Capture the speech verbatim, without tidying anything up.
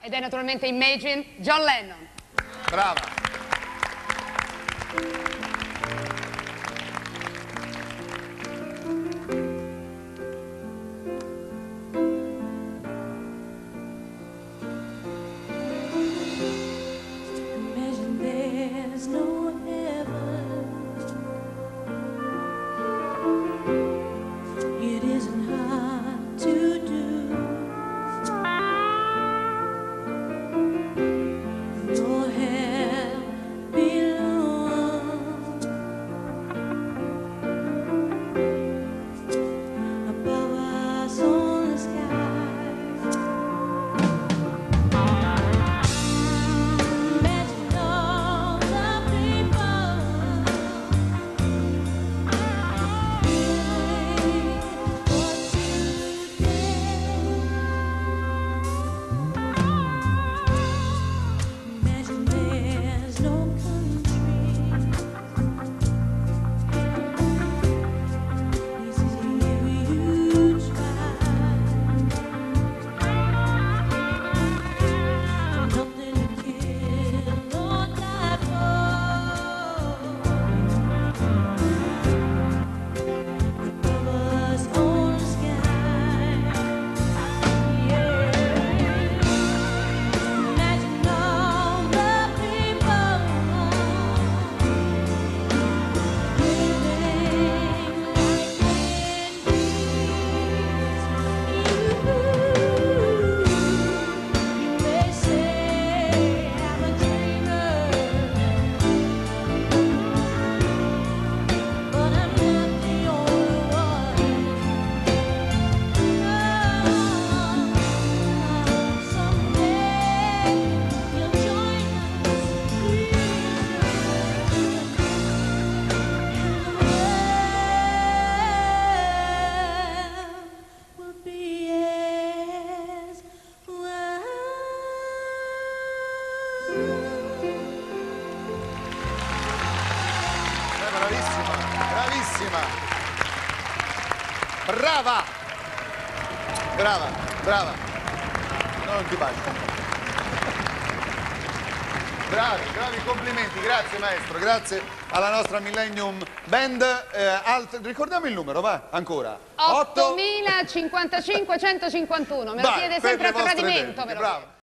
Ed è naturalmente Imagine, John Lennon. Brava. Bravissima, bravissima. Brava. Brava, brava. No, non ti bacio. Bravi, bravi, complimenti. Grazie maestro, grazie alla nostra Millennium Band. Eh, alt... Ricordiamo il numero, va? Ancora. ottomila cinquantacinque centocinquantuno. Me lo chiede sempre a tradimento, però.